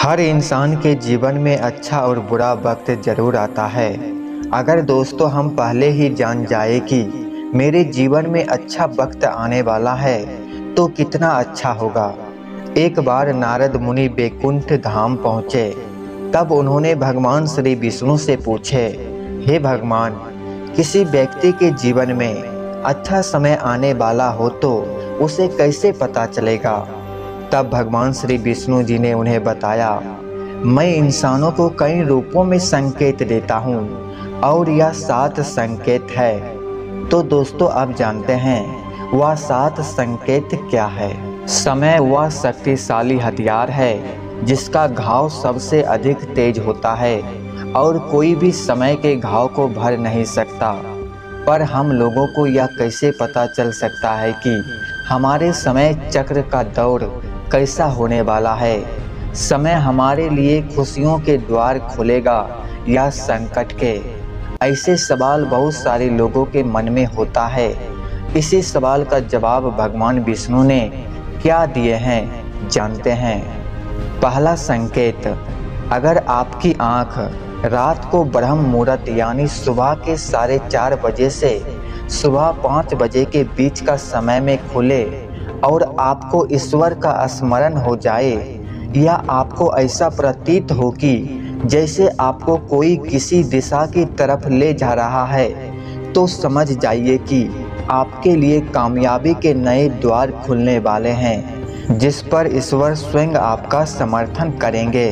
हर इंसान के जीवन में अच्छा और बुरा वक्त जरूर आता है। अगर दोस्तों हम पहले ही जान जाए कि मेरे जीवन में अच्छा वक्त आने वाला है तो कितना अच्छा होगा। एक बार नारद मुनि बैकुंठ धाम पहुँचे। तब उन्होंने भगवान श्री विष्णु से पूछे, हे भगवान, किसी व्यक्ति के जीवन में अच्छा समय आने वाला हो तो उसे कैसे पता चलेगा। तब भगवान श्री विष्णु जी ने उन्हें बताया, मैं इंसानों को कई रूपों में संकेत देता हूँ और यह 7 संकेत है। तो दोस्तों आप जानते हैं वह 7 संकेत क्या है। समय वह शक्तिशाली हथियार है जिसका घाव सबसे अधिक तेज होता है और कोई भी समय के घाव को भर नहीं सकता। पर हम लोगों को यह कैसे पता चल सकता है कि हमारे समय चक्र का दौर कैसा होने वाला है। समय हमारे लिए खुशियों के द्वार खोलेगा या संकट के। ऐसे सवाल बहुत सारे लोगों के मन में होता है। इसी सवाल का जवाब भगवान विष्णु ने क्या दिए हैं जानते हैं। पहला संकेत, अगर आपकी आँख रात को ब्रह्म मुहूर्त यानी सुबह के 4:30 बजे से सुबह 5 बजे के बीच का समय में खुले और आपको ईश्वर का स्मरण हो जाए या आपको ऐसा प्रतीत हो कि जैसे आपको कोई किसी दिशा की तरफ ले जा रहा है, तो समझ जाइए कि आपके लिए कामयाबी के नए द्वार खुलने वाले हैं जिस पर ईश्वर स्वयं आपका समर्थन करेंगे।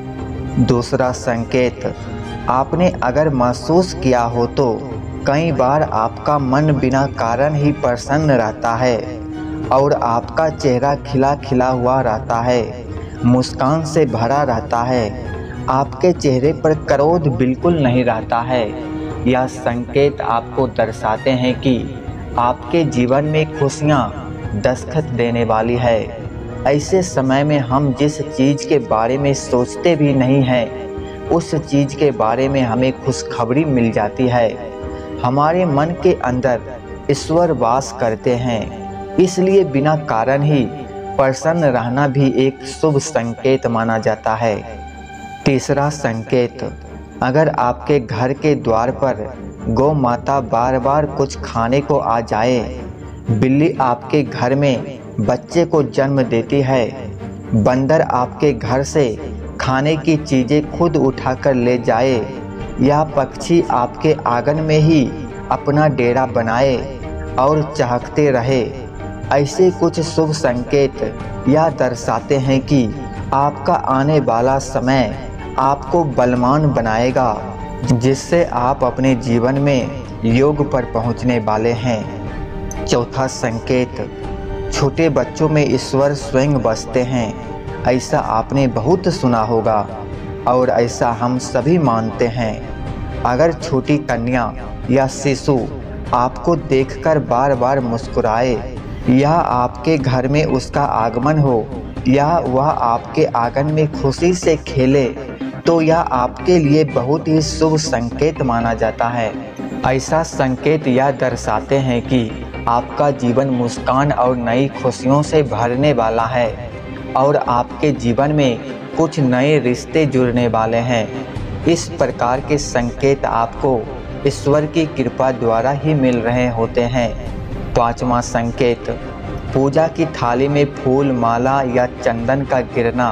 दूसरा संकेत, आपने अगर महसूस किया हो तो कई बार आपका मन बिना कारण ही प्रसन्न रहता है और आपका चेहरा खिला खिला हुआ रहता है, मुस्कान से भरा रहता है, आपके चेहरे पर क्रोध बिल्कुल नहीं रहता है। यह संकेत आपको दर्शाते हैं कि आपके जीवन में खुशियाँ दस्तक देने वाली है। ऐसे समय में हम जिस चीज़ के बारे में सोचते भी नहीं हैं उस चीज़ के बारे में हमें खुशखबरी मिल जाती है। हमारे मन के अंदर ईश्वर वास करते हैं, इसलिए बिना कारण ही प्रसन्न रहना भी एक शुभ संकेत माना जाता है। तीसरा संकेत, अगर आपके घर के द्वार पर गौ माता बार बार कुछ खाने को आ जाए, बिल्ली आपके घर में बच्चे को जन्म देती है, बंदर आपके घर से खाने की चीज़ें खुद उठाकर ले जाए या पक्षी आपके आंगन में ही अपना डेरा बनाए और चहकते रहे, ऐसे कुछ शुभ संकेत यह दर्शाते हैं कि आपका आने वाला समय आपको बलवान बनाएगा जिससे आप अपने जीवन में योग पर पहुंचने वाले हैं। चौथा संकेत, छोटे बच्चों में ईश्वर स्वयं बसते हैं। ऐसा आपने बहुत सुना होगा और ऐसा हम सभी मानते हैं। अगर छोटी कन्या या शिशु आपको देखकर बार बार मुस्कुराए या आपके घर में उसका आगमन हो या वह आपके आंगन में खुशी से खेले, तो यह आपके लिए बहुत ही शुभ संकेत माना जाता है। ऐसा संकेत यह दर्शाते हैं कि आपका जीवन मुस्कान और नई खुशियों से भरने वाला है और आपके जीवन में कुछ नए रिश्ते जुड़ने वाले हैं। इस प्रकार के संकेत आपको ईश्वर की कृपा द्वारा ही मिल रहे होते हैं। पांचवा संकेत, पूजा की थाली में फूल, माला या चंदन का गिरना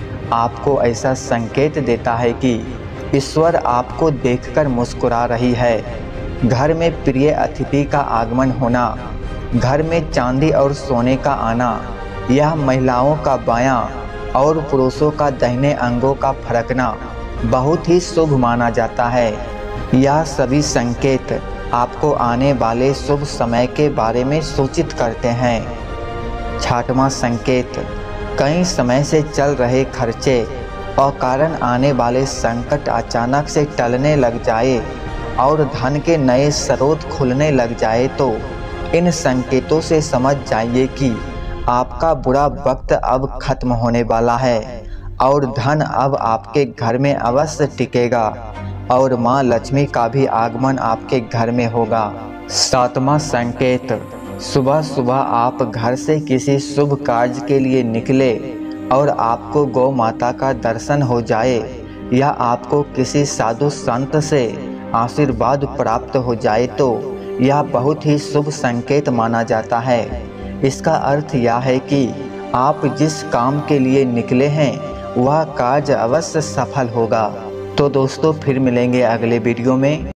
आपको ऐसा संकेत देता है कि ईश्वर आपको देखकर मुस्कुरा रही है। घर में प्रिय अतिथि का आगमन होना, घर में चांदी और सोने का आना, यह महिलाओं का बायां और पुरुषों का दाहिने अंगों का फड़कना बहुत ही शुभ माना जाता है। यह सभी संकेत आपको आने वाले शुभ समय के बारे में सूचित करते हैं। छठवां संकेत, कई समय से चल रहे खर्चे और कारण आने वाले संकट अचानक से टलने लग जाए और धन के नए स्रोत खुलने लग जाए, तो इन संकेतों से समझ जाइए कि आपका बुरा वक्त अब खत्म होने वाला है और धन अब आपके घर में अवश्य टिकेगा और माँ लक्ष्मी का भी आगमन आपके घर में होगा। सातवां संकेत, सुबह सुबह आप घर से किसी शुभ कार्य के लिए निकले और आपको गौ माता का दर्शन हो जाए या आपको किसी साधु संत से आशीर्वाद प्राप्त हो जाए तो यह बहुत ही शुभ संकेत माना जाता है। इसका अर्थ यह है कि आप जिस काम के लिए निकले हैं वह कार्य अवश्य सफल होगा। तो दोस्तों फिर मिलेंगे अगले वीडियो में।